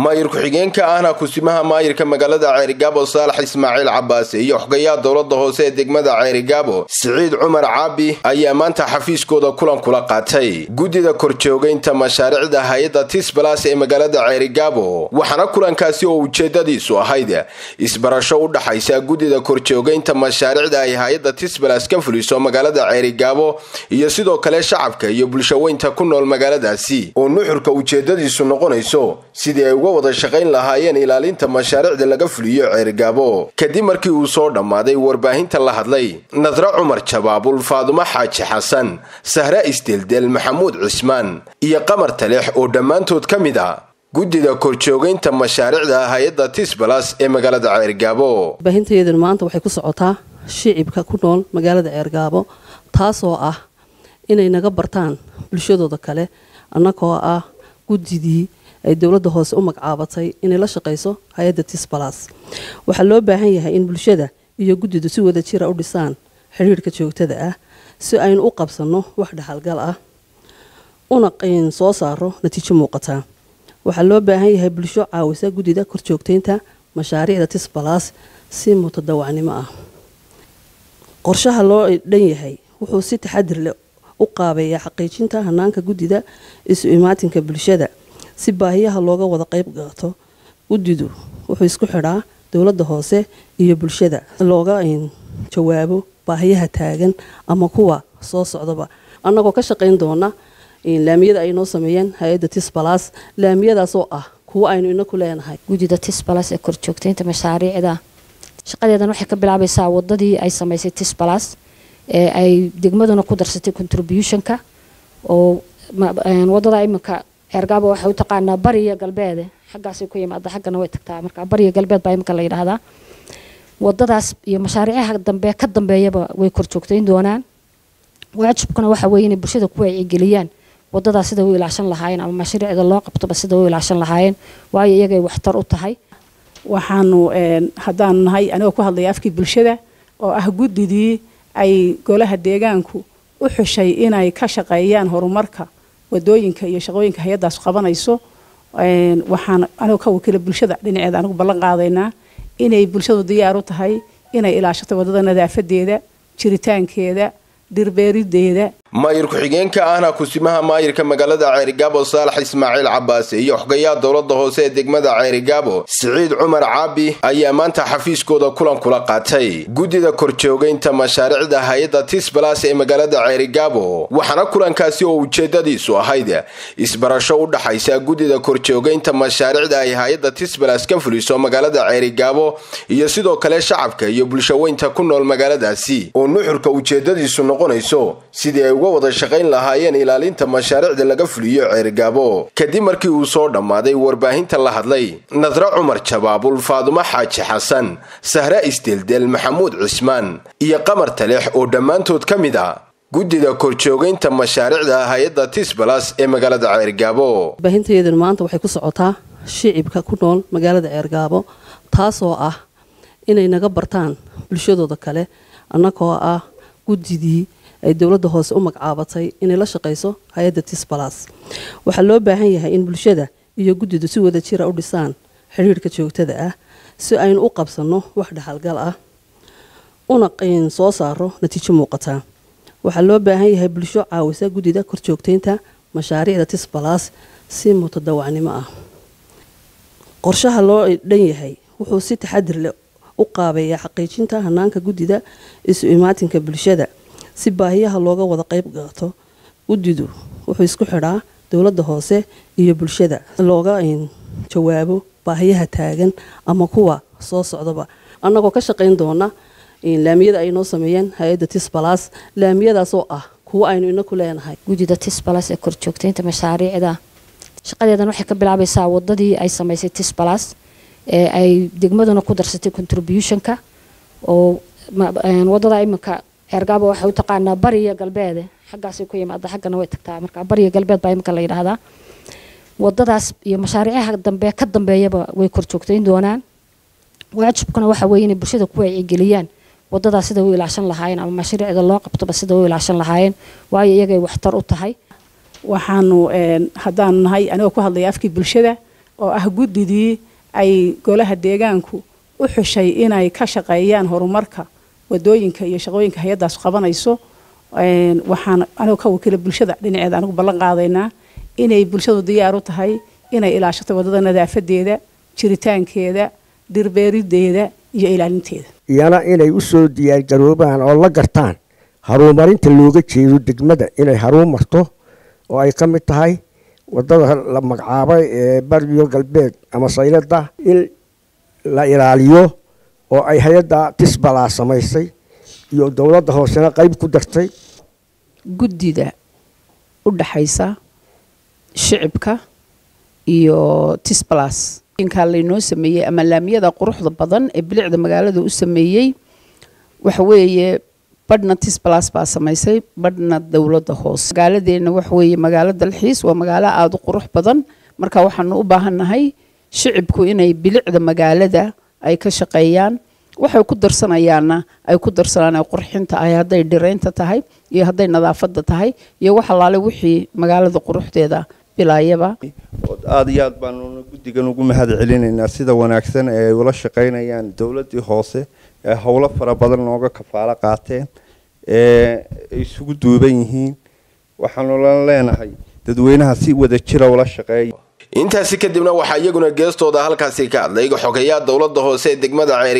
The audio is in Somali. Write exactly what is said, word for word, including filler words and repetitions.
maayir ku-xigeenka ahna kusimaha maayirka magaalada Ceerigaabo Saalax Ismaaciil Cabbaas iyo xoghayaha dowladda hoose ee degmada Ceerigaabo Siciid Cumar Caabi ayaa maanta xafiiskooda kulan kula qaatay gudida korjoogeynta mashaariicda hay'adda Tisbalas ee magaalada Ceerigaabo waxaana kulankaasi oo ujeedadiisu ahayd isbarasho u dhaxaysa gudida korjoogeynta mashaariicda ay hay'adda Tisbalas ka fuliso magaalada Ceerigaabo iyo sidoo kale shacabka iyo bulshooyinka ku nool magaaladaasi oo nuxurka ujeedadiisu noqonayso sidii ay uga wada shaqayn lahaayeen ilaalinta mashaariicda laga fuliyo Ceerigaabo kadib markii uu soo dhamaaday warbaahinta la hadlay Nadra Cumar Jabaabul Faaduma Xaaji Xasan Sahra Isdeldel Maxamuud Cismaan iyo Qamar Taleex oo dhamaantood kamid ah gudida korjoogeynta mashaariicda hay'adda Tisbalas ee magaalada Ceerigaabo. Baahinteedan maanta waxay ku socotaa shicibka ku nool magaalada Ceerigaabo taasoo ah inay naga bartaan bulshadooda kale annagoo ah gudidii ay dowladda hoose u magacaabatay inay la shaqeyso hay'adda Tisbalas. Waxa loo baahan yahay in bulshada iyo gudidu si wada jir ah u dhisaan xiriirka joogtada ah si aynu u qabsano wax dhaxalgal ah una qeyn soo saaro natiijo muuqata. Waxa loo baahan yahay bulsho caawisa gudida korjoogteynta mashaariicda Tisbalas si mutadawacnimo ah. Qorshaha loo dhan yahay wuxuu si taxadir leh u qaabeeyaa xaqiijinta hanaanka gudida isu imaatinka bulshada si baahiyaha looga wada qayb qaato. Gudidu wuxuu isku xidhaa dowladda hoose iyo bulshada looga jawaabo baahiyaha taagan ama kuwa soo socdaba annagoo ka shaqayn doona laamiyada ay noo sameeyeen hay'adda Tisbalas laamiyadaas oo ah kuwa aynu inaku leenahay gudida Tisbalas ee korjoogteynta mashaariicda shaqadeedan waxay ka bilaabaysaa wadadii ay sameysay Tisbalas ee ay degmaduna ku darsatay contributionka oo wadada iminka Ceerigaabo waxay u taqaanaa bariga galbeed xaggaas ku yimaada xaggana way tagtaa marka bariga galbeed baa iminka la yiraahdaa wadadaas iyo mashaariicaha dambe ka dambeeyaba way korjoogteyn doonaan waajibkuna waxa weeye in bulshada ku wacyigeliyaan wadadaas sida uu ilaashan lahaayeen ama mashaariicda loo qabto sida uu ilaashan lahaayeen waayo iyaga waxtar u tahay. waxaanu hadaan nahay aniga ku hadlay afkii bulshada oo ah gudidii ay golaha deegaanku u xushay inay ka shaqeeyaan horumarka wadooyinka iyo shaqooyinka hay'adaas qabanayso waxaan aniga ka wakiil bulshada dhinaceeda anigu ballan qaadaynaa inay bulshadu diyaar u tahay inay ilaashato wadada nadaafadeeda jiritaankeeda dirbeerideeda. maayir ku-xigeenka ahna kusimaha maayirka magaalada Ceerigaabo Saalax Ismaaciil Cabbaas iyo xoghayaha dowladda hoose ee degmada Ceerigaabo Siciid Cumar Caabi ayaa maanta xafiiskooda kulan kula qaatay gudida korjoogeynta mashaariicda hay'adda Tisbalas ee magaalada Ceerigaabo waxaana kulankaasi oo ujeedadiisu ahayd isbarasho u dhaxaysa gudida korjoogeynta mashaariicda ay hay'adda Tisbalas ka fuliso magaalada Ceerigaabo iyo sidoo kale shacabka iyo bulshooyinka ku nool magaaladaasi oo nuxurka ujeedadiisu noqonayso sidii ay uga wada shaqayn lahaayeen ilaalinta mashaariicda laga fuliyo Ceerigaabo kadib markii uu soo dhamaaday warbaahinta la hadlay Nadra Cumar Jabaabul Faaduma Xaaji Xasan Sahra Isdeldel Maxamuud Cismaan iyo Qamar Taleex oo dhamaantood kamid ah gudida korjoogeynta mashaariicda hay'adda Tisbalas ee magaalada Ceerigaabo. Baahinteedan maanta waxay ku socotaa shicibka ku nool magaalada Ceerigaabo taasoo ah inay naga bartaan bulshadooda kale annagoo ah gudidii ay dowladda hoose u magacaabatay inay la shaqeyso hay'adda Tisbalas. Waxa loo baahan yahay in bulshada iyo gudidu si wada jir ah u dhisaan xiriirka joogtada ah si aynu u qabsano wax dhaxalgal ah una qeyn soo saaro natiijo muuqata. Waxa loo baahan yahay bulsho caawisa gudida korjoogteynta mashaariicda Tisbalas si mutadawacnimo ah. Qorshaha loo dhan yahay wuxuu si taxadir leh u qaabeeyaa xaqiijinta hanaanka gudida isu imaatinka bulshada si baahiyaha looga wada qayb qaato. Gudidu wuxuu isku xidhaa dowladda hoose iyo bulshada looga jawaabo baahiyaha taagan ama kuwa soo socdaba annagoo ka shaqayn doona laamiyada ay noo sameeyeen hay'adda Tisbalas laamiyadaas oo ah kuwa aynu inaku leenahay gudida Tisbalas ee korjoogteynta mashaariicda shaqadeedan waxay ka bilaabaysaa wadadii ay sameysay Tisbalas ee ay degmaduna ku darsatay contributionka oo wadada iminka Ceerigaabo waxay u taqaanaa bariga galbeed xaggaas ku yimaada xaggana way tagtaa marka bariga galbeed baa iminka la yiraahdaa wadadaas iyo mashaariicaha dambe ka dambeeyaba way korjoogteyn doonaan waajibkuna waxa weeye in bulshada ku wacyigeliyaan wadadaas sida uu ilaashan lahaayeen ama mashaariicda loo qabto sida uu ilaashan lahaayeen waayo iyaga waxtar u tahay. waxaanu hadaan nahay aniga ku hadlay afkii bulshada oo ah guddidii ay golaha deegaanku u xushay inay ka shaqeeyaan horumarka wadooyinka iyo shaqooyinka hay'adaas qabanayso waxaan anigu ka wakiila bulshada dhinaceeda anigu ballan qaadaynaa inay bulshadu diyaar u tahay inay ilaashato wadada nadaafadeeda jiritaankeeda dirbeerideeda iyo ilaalinteeda iyana inay u soo diyaar garoobaan oo la gartaan horumarinta looga jeedo degmada inay horumarto oo ay ka mid tahay wadada la magacaabay ee bariyo galbeed ama saylada in la ilaaliyo oo ay hay'adda tisbala samaysay iyo dawladda hoosena qayb ku dartay guddida u dhaxaysa shicibka iyo tisbalas inka la inoo sameeyay ama laamiyada quruxda badan ee bilicda magaalada u sameeyay waxa weeye badna tisbalas baa samaysay badna dawladda hoose magaaladeena waxa weeye magaalada dalxiis waa magaalo aad u qurux badan marka waxaan u baahanahay shicibku inay bilicda magaalada ay ka shaqeeyaan waxay ku darsanayaana ay ku darsanaan qurxinta ay haday dhireynta tahay iyo haday nadaafada tahay iyo waxa laale wixii magaalada quruxdeeda bilaayaba aad iyo aad baan guddigan ugu mahad celinaynaa sida wanaagsan ee ay ula shaqeynayaan dawladii hoose ee hawlo fara badan nooga kafaalo qaateen ee isugu duuban yihiin waxaan leenahay dadweynaha si wada jira ula shaqeeyo intaasi kadibna waxa iyaguna geestooda halkaasi ka hadlay xogeeyaha dawladda hoose ee degmada